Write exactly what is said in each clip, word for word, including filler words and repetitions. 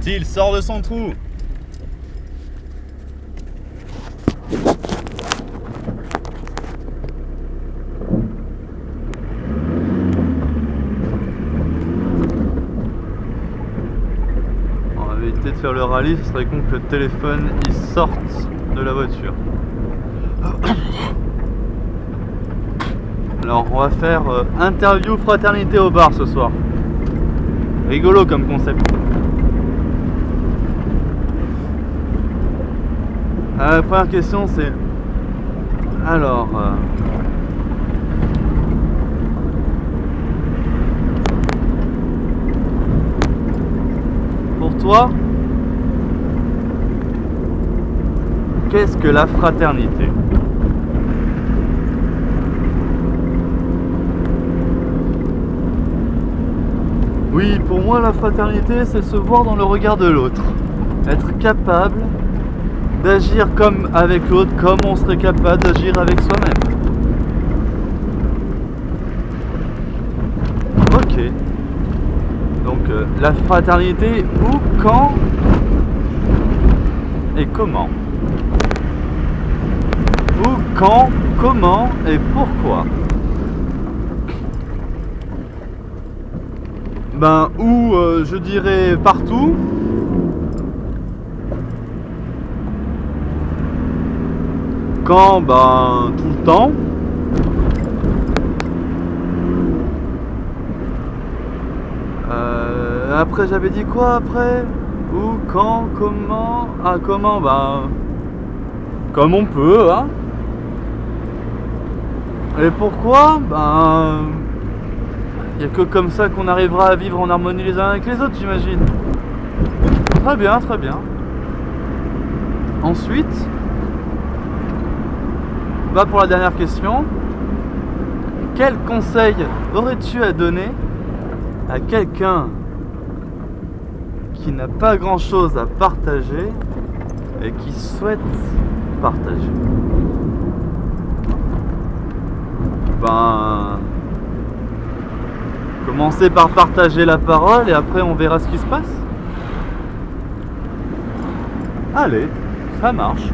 Style sort de son trou. On va éviter de faire le rallye, ce serait con que le téléphone il sorte de la voiture. Alors on va faire euh, interview fraternité au bar ce soir. Rigolo comme concept. Euh, la première question c'est... Alors... Euh... Pour toi, qu'est-ce que la fraternité? Oui, pour moi la fraternité c'est se voir dans le regard de l'autre. Être capable d'agir comme avec l'autre, comme on serait capable d'agir avec soi-même. Ok. Donc euh, la fraternité, où, quand et comment? Où, quand, comment et pourquoi? Ben, où euh, je dirais partout. Quand, ben, tout le temps. Euh, après, j'avais dit quoi après? Où, quand, comment? Ah, comment? Ben, comme on peut, hein. Et pourquoi? Ben, il n'y a que comme ça qu'on arrivera à vivre en harmonie les uns avec les autres, j'imagine. Très bien, très bien. Ensuite, bah pour la dernière question, quel conseil aurais-tu à donner à quelqu'un qui n'a pas grand-chose à partager et qui souhaite partager? Ben... Commencez par partager la parole et après on verra ce qui se passe. Allez, ça marche.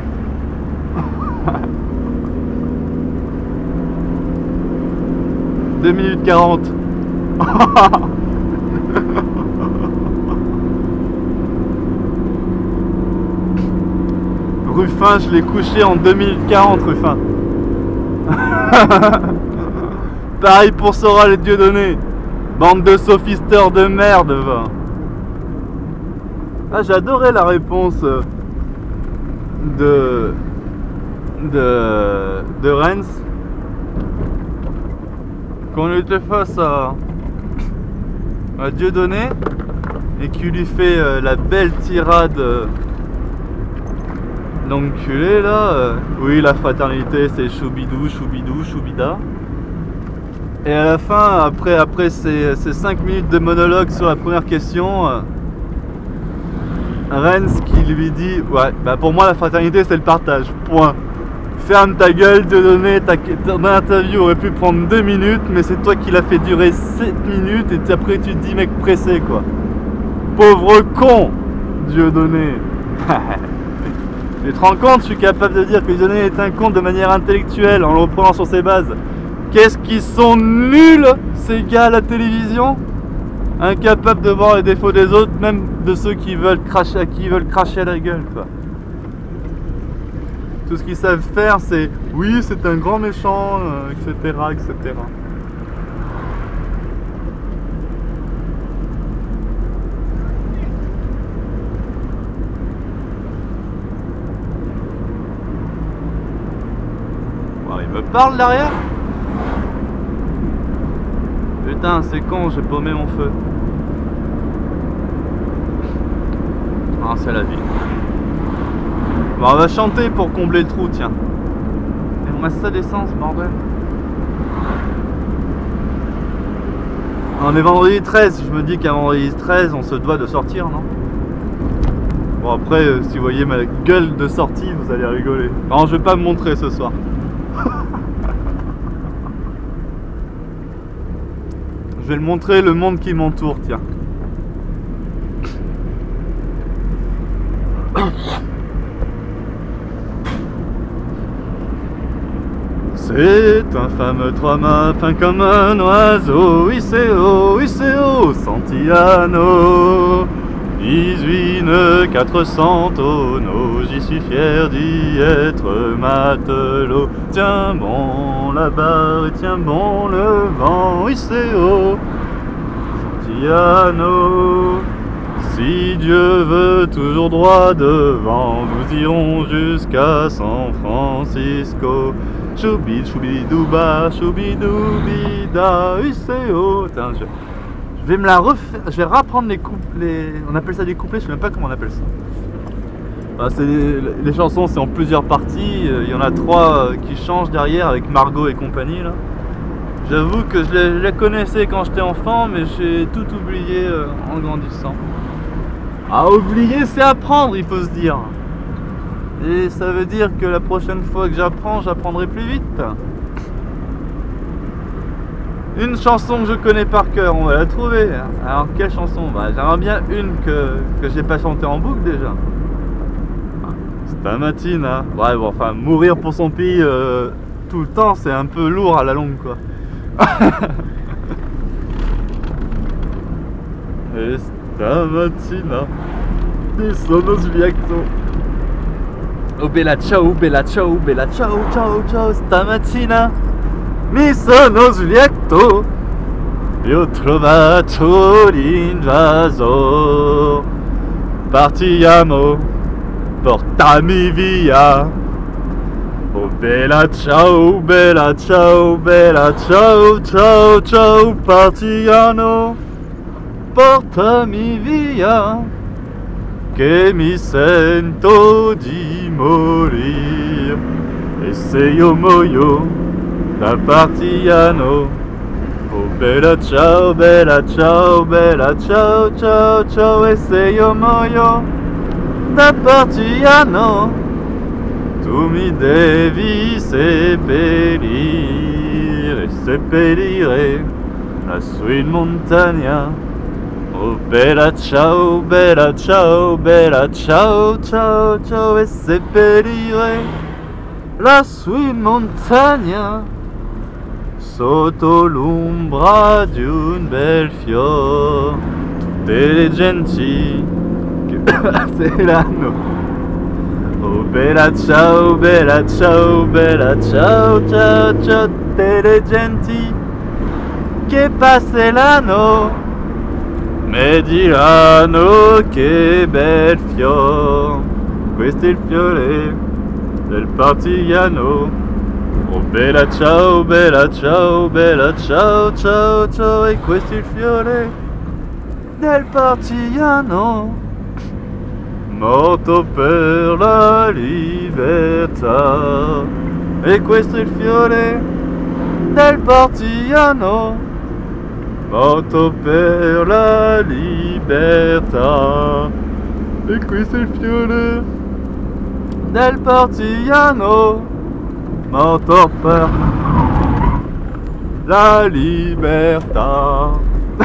deux minutes quarante. Ruffin, je l'ai couché en deux minutes quarante, Ruffin. Pareil pour Soral et Dieudonné. Bande de sophisteurs de merde, va. Ah, j'adorais la réponse de de de Rennes quand on était face à, à Dieudonné et qui lui fait euh, la belle tirade euh, d'enculé là. Euh, oui, la fraternité c'est choubidou, choubidou, choubida. Et à la fin, après, après ces, ces cinq minutes de monologue sur la première question, euh, Rennes qui lui dit « Ouais, bah pour moi la fraternité c'est le partage, point. Ferme ta gueule, de donner ta, ton interview aurait pu prendre deux minutes, mais c'est toi qui l'as fait durer sept minutes et après tu te dis mec pressé quoi. Pauvre con, Dieudonné. » Tu te rends compte, je suis capable de dire que Dieudonné est un con de manière intellectuelle en le reprenant sur ses bases. Qu'est-ce qu'ils sont nuls ces gars à la télévision, incapables de voir les défauts des autres, même de ceux qui veulent cracher, à qui veulent cracher à la gueule quoi. Tout ce qu'ils savent faire c'est oui c'est un grand méchant, euh, et cetera et cetera. Bon, il me parle derrière. Putain, c'est con, j'ai paumé mon feu. Ah, c'est la vie. Bon, on va chanter pour combler le trou, tiens. Et on a ça d'essence, bordel. On est vendredi treize, je me dis qu'à vendredi treize, on se doit de sortir, non? Bon, après, euh, si vous voyez ma gueule de sortie, vous allez rigoler. Non, je vais pas me montrer ce soir. Je vais le montrer le monde qui m'entoure, tiens. C'est un fameux trois mâts fin comme un oiseau. Oui c'est haut, oui c'est haut, Santillano. dix-huit nœuds, quatre cents tonneaux, j'y suis fier d'y être matelot. Tiens bon la barre et tiens bon le vent, oui c'est haut, Santillano. Si Dieu veut toujours droit devant, nous irons jusqu'à San Francisco. Choubi choubi douba, choubi doubida, oui c'est haut. Tiens, je... Je vais me la refaire, je vais rapprendre les couplets, on appelle ça des couplets, je sais même pas comment on appelle ça. Enfin, c'est les, les chansons c'est en plusieurs parties, il y en a trois qui changent derrière avec Margot et compagnie là. J'avoue que je les, je les connaissais quand j'étais enfant, mais j'ai tout oublié euh, en grandissant. À oublier c'est apprendre, il faut se dire. Et ça veut dire que la prochaine fois que j'apprends, j'apprendrai plus vite. Une chanson que je connais par cœur, on va la trouver. Alors quelle chanson? Bah, j'aimerais bien une que, que j'ai pas chantée en boucle déjà. Stamattina. Ouais bon, enfin mourir pour son pays euh, tout le temps c'est un peu lourd à la longue quoi. E stamattina mi sono sviato. Oh bella ciao, bella ciao, bella ciao, ciao, ciao, stamattina mi sono sviato e ho trovato l'invasor. Partiamo, portami via. Oh bella ciao, bella ciao, bella ciao, ciao, ciao, partiamo, portami via, che mi sento di morire. E se io muoio da partiano, oh bella ciao, bella ciao, bella ciao, ciao, ciao, e se io muoio da partiano, tu mi devi seppellire, seppellire lassù in montagna. Oh bella ciao, bella ciao, bella ciao, ciao, ciao, e seppellire lassù in montagna, sotto l'ombra di un bel fior, tutte le genti che passeranno. Oh bella ciao, bella ciao, bella ciao, ciao, ciao, tutte le genti che passeranno mi diranno che bel fior, questo è il fiore del partigiano. Oh bella ciao, bella ciao, bella ciao, ciao, ciao, e questo è il fiore del partigiano, morto per la libertà. E questo è il fiore del partigiano, morto per la libertà. E questo è il fiore del partigiano, morto per la libertà.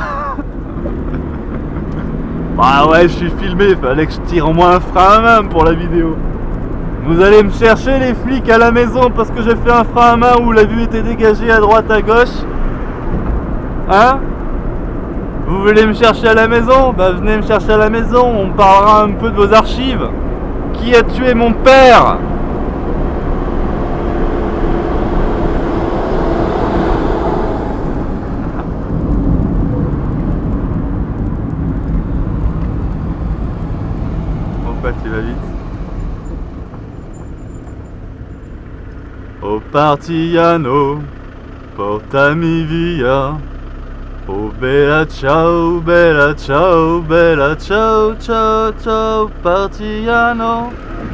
Bah ouais, je suis filmé, fallait que je tire au moins un frein à main pour la vidéo. Vous allez me chercher les flics à la maison parce que j'ai fait un frein à main où la vue était dégagée à droite à gauche. Hein? Vous voulez me chercher à la maison? Bah venez me chercher à la maison, on parlera un peu de vos archives. Qui a tué mon père? Pourquoi tu vas vite? Oh partigiano, portami via. Oh bella ciao, bella ciao, bella ciao, ciao, ciao, partigiano,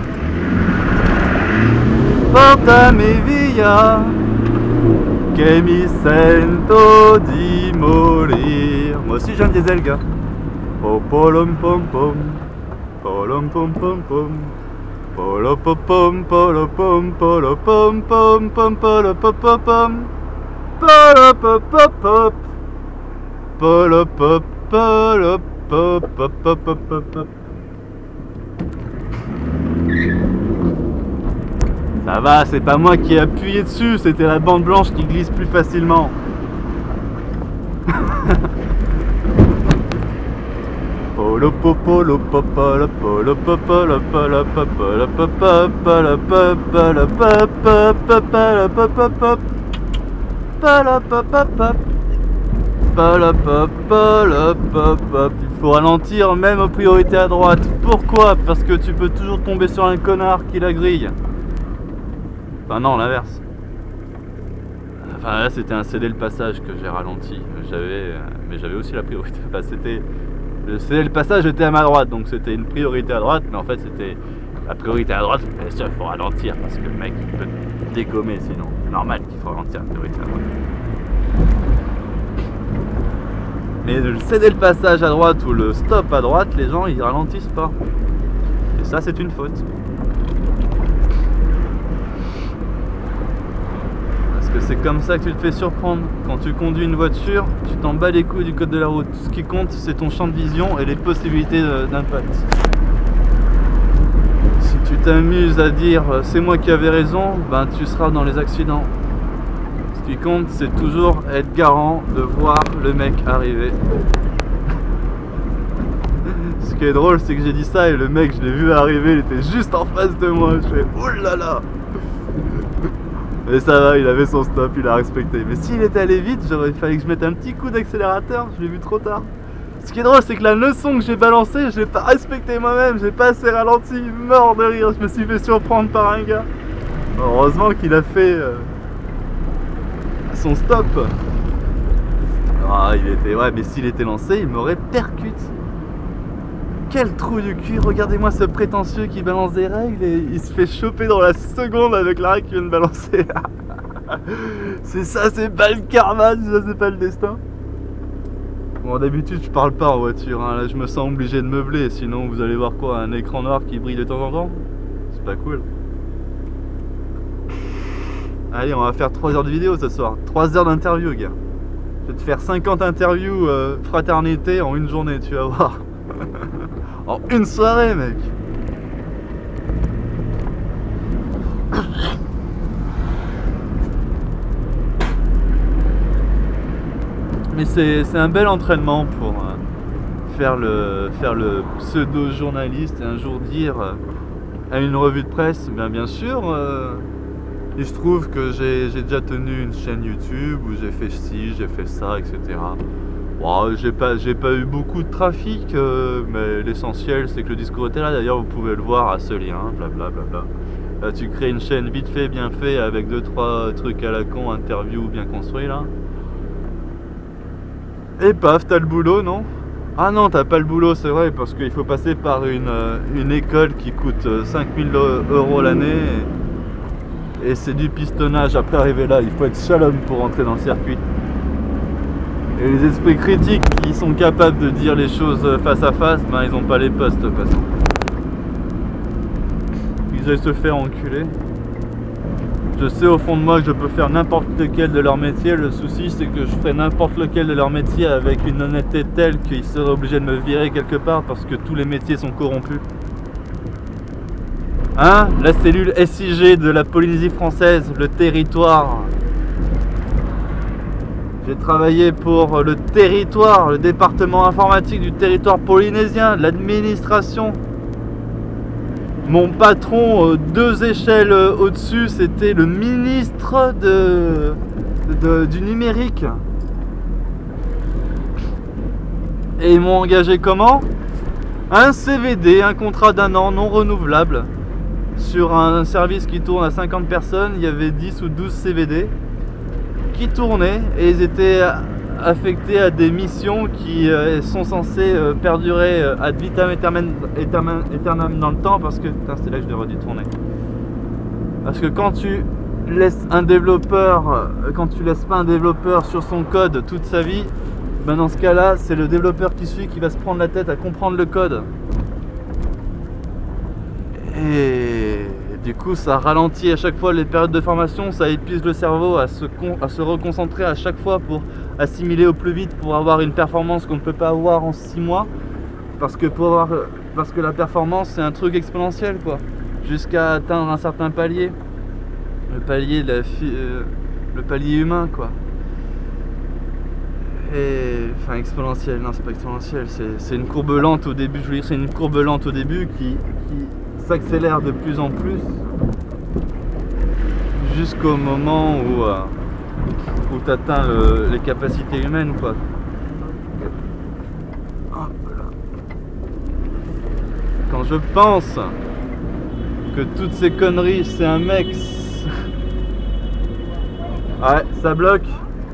portami via, che mi sento di morire. Moi aussi j'ai un diesel, gars. Oh polom pom pom, polom pom pom pom, polo pom pom, polo pom, polo pom pom pom, polo pom pom pom, polo pom pom pom. Polo pop, polo pop, pop, pop, pop, pop, pop. Ça va, c'est pas moi qui ai appuyé dessus, c'était la bande blanche qui glisse plus facilement. Polo popolo popolo polo popolo polo popolo popolo polo popolo popolo popolo il faut ralentir même aux priorités à droite. Pourquoi? Parce que tu peux toujours tomber sur un connard qui la grille. Enfin non, l'inverse. Enfin là c'était un céder le passage que j'ai ralenti. J'avais, mais j'avais aussi la priorité. Enfin, c'était le céder le passage était à ma droite, donc c'était une priorité à droite, mais en fait c'était la priorité à droite. Bien sûr, il faut ralentir parce que le mec il peut te dégommer sinon. Normal qu'il faut ralentir la priorité à droite. Mais le céder le passage à droite ou le stop à droite, les gens ils ralentissent pas. Et ça c'est une faute. Parce que c'est comme ça que tu te fais surprendre. Quand tu conduis une voiture, tu t'en bats les couilles du code de la route. Ce qui compte c'est ton champ de vision et les possibilités d'impact. Si tu t'amuses à dire c'est moi qui avais raison, ben tu seras dans les accidents. Ce qui compte, c'est toujours être garant de voir le mec arriver. Ce qui est drôle, c'est que j'ai dit ça et le mec, je l'ai vu arriver, il était juste en face de moi. Je fais oulala. Mais ça va, il avait son stop, il a respecté. Mais s'il était allé vite, il fallait que je mette un petit coup d'accélérateur, je l'ai vu trop tard. Ce qui est drôle, c'est que la leçon que j'ai balancée, je l'ai pas respectée moi-même, j'ai pas assez ralenti, mort de rire, je me suis fait surprendre par un gars. Heureusement qu'il a fait... Euh... son stop. Ah il était ouais mais s'il était lancé il m'aurait percute. Quel trou du cul, regardez-moi ce prétentieux qui balance des règles et il se fait choper dans la seconde avec la règle qu'il vient de balancer. C'est ça, c'est pas le karma, ça c'est pas le destin. Bon d'habitude je parle pas en voiture, hein. Là je me sens obligé de meubler, sinon vous allez voir quoi, un écran noir qui brille de temps en temps. C'est pas cool. Allez, on va faire trois heures de vidéo ce soir. trois heures d'interview, gars. Je vais te faire cinquante interviews euh, fraternité en une journée, tu vas voir. En une soirée, mec. Mais c'est un bel entraînement pour euh, faire le, faire le pseudo-journaliste et un jour dire euh, à une revue de presse, bien, bien sûr... Euh, il se trouve que j'ai déjà tenu une chaîne YouTube où j'ai fait ci, j'ai fait ça, et cetera. Bon, j'ai pas, j'ai pas eu beaucoup de trafic, euh, mais l'essentiel c'est que le discours était là. D'ailleurs, vous pouvez le voir à ce lien, blablabla. Bla, bla. Là, tu crées une chaîne vite fait, bien fait, avec deux trois trucs à la con, interview bien construit là. Et paf, t'as le boulot, non? Ah non, t'as pas le boulot, c'est vrai, parce qu'il faut passer par une, une école qui coûte cinq mille euros l'année. Et c'est du pistonnage après arriver là, il faut être shalom pour rentrer dans le circuit. Et les esprits critiques qui sont capables de dire les choses face à face, ben ils n'ont pas les postes de toute façon. Ils aillent se faire enculer. Je sais au fond de moi que je peux faire n'importe lequel de leur métier, le souci c'est que je ferai n'importe lequel de leur métier avec une honnêteté telle qu'ils seraient obligés de me virer quelque part parce que tous les métiers sont corrompus. Hein? La cellule S I G de la Polynésie française, le territoire. J'ai travaillé pour le territoire, le département informatique du territoire polynésien, l'administration. Mon patron, euh, deux échelles euh, au-dessus, c'était le ministre de, de, du numérique. Et ils m'ont engagé comment? Un C V D, un contrat d'un an non renouvelable. Sur un service qui tourne à cinquante personnes, il y avait dix ou douze C V D qui tournaient et ils étaient affectés à des missions qui euh, sont censées euh, perdurer euh, ad vitam aeternam dans le temps parce que... Putain, c'est là que je devrais dû tourner. Parce que quand tu laisses un développeur, euh, quand tu laisses pas un développeur sur son code toute sa vie, ben dans ce cas-là, c'est le développeur qui suit qui va se prendre la tête à comprendre le code. Et du coup ça ralentit à chaque fois les périodes de formation, ça épuise le cerveau à se, con à se reconcentrer à chaque fois pour assimiler au plus vite, pour avoir une performance qu'on ne peut pas avoir en six mois. Parce que, pour avoir, parce que la performance c'est un truc exponentiel quoi, jusqu'à atteindre un certain palier. le palier de la fi- euh, le palier humain quoi. Et enfin exponentielle, non c'est pas exponentielle, c'est une courbe lente au début, je veux dire c'est une courbe lente au début qui, qui s'accélère de plus en plus jusqu'au moment où, euh, où tu atteins le, les capacités humaines quoi. Quand je pense que toutes ces conneries c'est un mec. Ouais, ça bloque.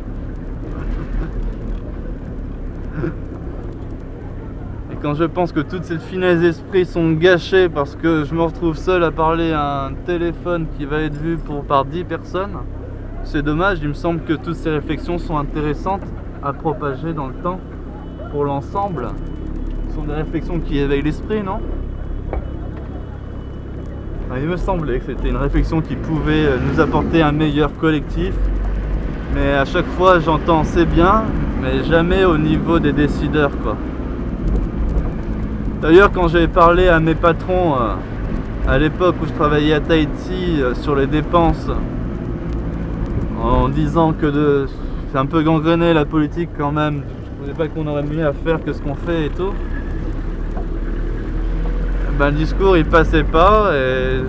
Et quand je pense que toutes ces finesses d'esprit sont gâchées parce que je me retrouve seul à parler à un téléphone qui va être vu pour, par dix personnes, c'est dommage. Il me semble que toutes ces réflexions sont intéressantes à propager dans le temps pour l'ensemble. Ce sont des réflexions qui éveillent l'esprit, non? Il me semblait que c'était une réflexion qui pouvait nous apporter un meilleur collectif, mais à chaque fois j'entends c'est bien, mais jamais au niveau des décideurs quoi. D'ailleurs quand j'avais parlé à mes patrons euh, à l'époque où je travaillais à Tahiti euh, sur les dépenses, en disant que de... c'est un peu gangréné la politique quand même, je ne trouvais pas qu'on aurait mieux à faire que ce qu'on fait et tout. Ben, le discours il passait pas et,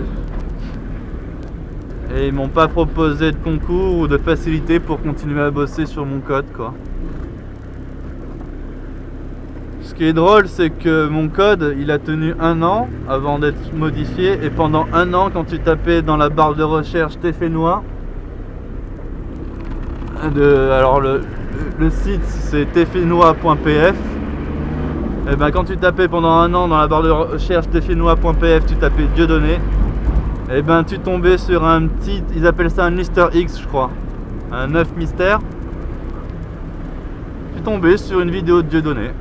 et ils m'ont pas proposé de concours ou de facilité pour continuer à bosser sur mon code quoi. Ce qui est drôle c'est que mon code il a tenu un an avant d'être modifié et pendant un an quand tu tapais dans la barre de recherche Tefenois de, alors le, le site c'est tefenois point p f. Et ben quand tu tapais pendant un an dans la barre de recherche tefenois point p f, tu tapais Dieudonné, et ben tu tombais sur un petit, ils appellent ça un Easter X je crois, un œuf mystère. Tu tombais sur une vidéo de Dieudonné.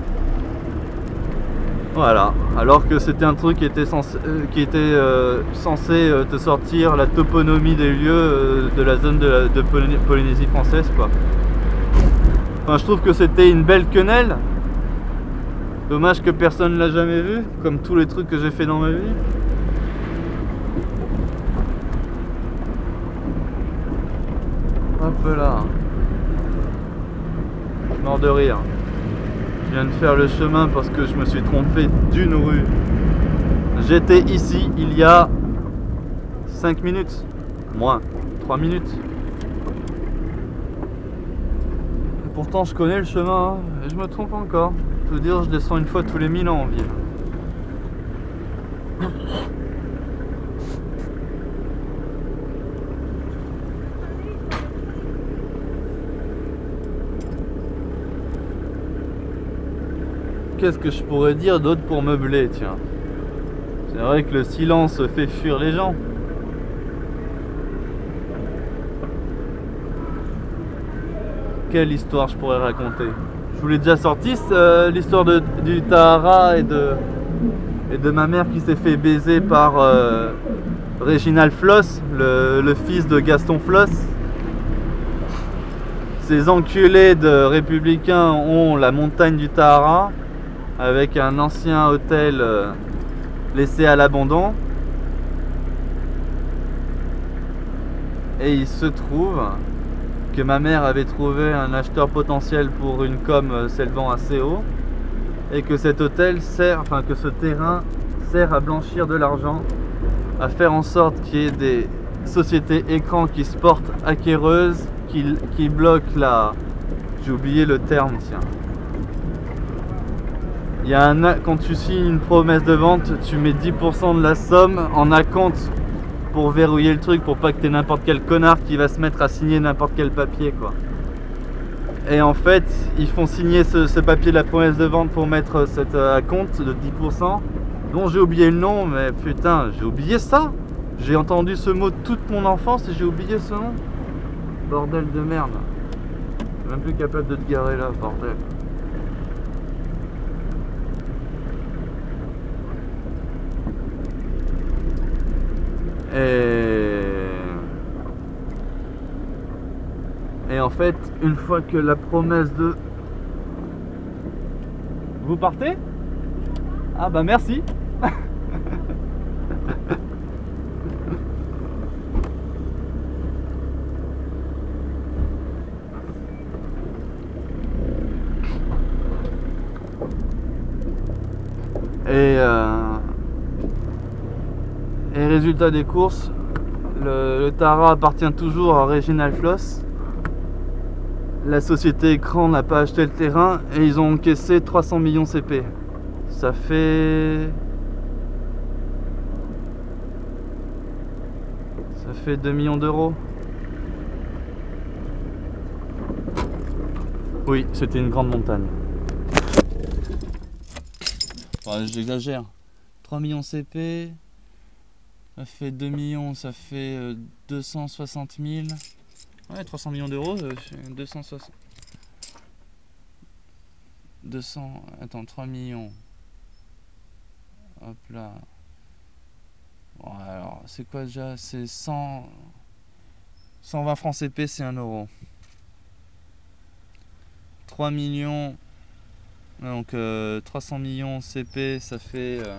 Voilà, alors que c'était un truc qui était censé, euh, qui était, euh, censé euh, te sortir la toponymie des lieux euh, de la zone de, la, de Poly Polynésie française quoi. Enfin je trouve que c'était une belle quenelle. Dommage que personne ne l'a jamais vu, comme tous les trucs que j'ai fait dans ma vie. Hop là. Mort de rire. Je viens de faire le chemin parce que je me suis trompé d'une rue. J'étais ici il y a cinq minutes. Moins, trois minutes. Et pourtant je connais le chemin, hein, et je me trompe encore. Je veux dire, je descends une fois tous les mille ans en ville. Qu'est-ce que je pourrais dire d'autre pour meubler, tiens? C'est vrai que le silence fait fuir les gens. Quelle histoire je pourrais raconter? Je vous l'ai déjà sorti, euh, l'histoire du Tahara et de, et de ma mère qui s'est fait baiser par euh, Réginald Floss, le, le fils de Gaston Floss. Ces enculés de républicains ont la montagne du Tahara avec un ancien hôtel euh, laissé à l'abandon. Et il se trouve que ma mère avait trouvé un acheteur potentiel pour une com s'élevant assez haut et que cet hôtel sert, enfin que ce terrain sert à blanchir de l'argent, à faire en sorte qu'il y ait des sociétés écrans qui se portent acquéreuses, qui, qui bloquent la... j'ai oublié le terme, tiens. Il y a un, quand tu signes une promesse de vente, tu mets dix pour cent de la somme en acompte pour verrouiller le truc, pour pas que tu aies n'importe quel connard qui va se mettre à signer n'importe quel papier quoi. Et en fait ils font signer ce, ce papier de la promesse de vente pour mettre cet euh, acompte de dix pour cent dont j'ai oublié le nom, mais putain j'ai oublié ça. J'ai entendu ce mot toute mon enfance et j'ai oublié ce nom. Bordel de merde. Je suis même plus capable de te garer là, bordel. Et... Et en fait, une fois que la promesse de... Vous partez? Ah bah merci. Et, euh, et résultat des courses, le, le Tara appartient toujours à Reginald Floss. La société Écran n'a pas acheté le terrain et ils ont encaissé trois cents millions C P. Ça fait... Ça fait deux millions d'euros. Oui, c'était une grande montagne. Enfin, j'exagère. trois millions C P, ça fait deux millions, ça fait deux cent soixante mille. Ouais, trois cents millions d'euros, deux cent soixante. deux cents. Attends, trois millions. Hop là. Bon, alors, c'est quoi déjà? C'est cent. cent vingt francs C P, c'est un euro. trois millions. Donc euh, trois cents millions C P, ça fait. Euh,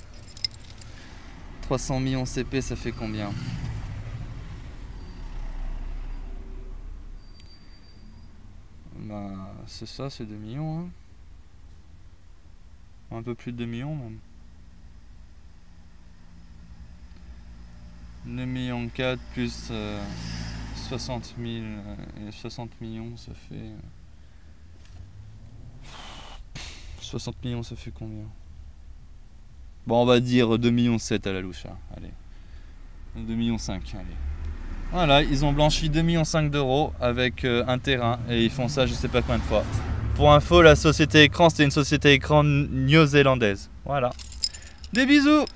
trois cents millions C P, ça fait combien? Bah, c'est ça, c'est deux millions. Hein. Un peu plus de deux millions même. deux millions quatre plus euh, soixante mille. Euh, et soixante millions, ça fait. Euh, soixante millions, ça fait combien? Bon, on va dire deux millions sept à la louche. Hein. Allez. deux millions cinq, allez. Voilà, ils ont blanchi deux millions cinq d'euros avec euh, un terrain et ils font ça je sais pas combien de fois. Pour info, la société Écran, c'était une société Écran néo-zélandaise. Voilà. Des bisous!